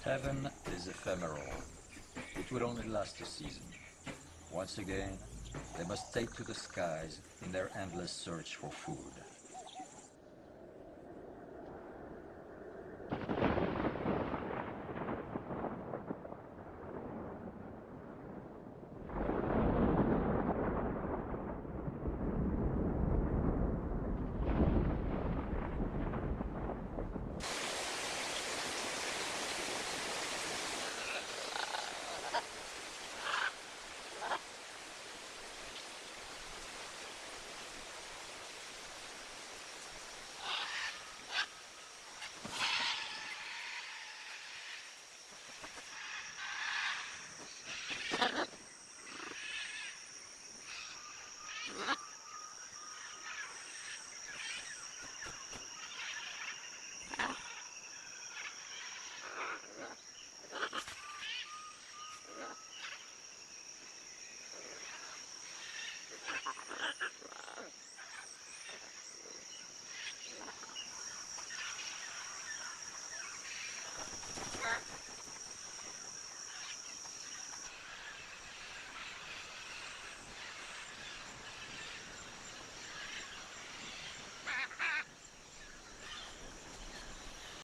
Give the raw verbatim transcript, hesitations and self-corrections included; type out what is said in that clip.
Heaven is ephemeral. It will only last a season. Once again, they must take to the skies in their endless search for food.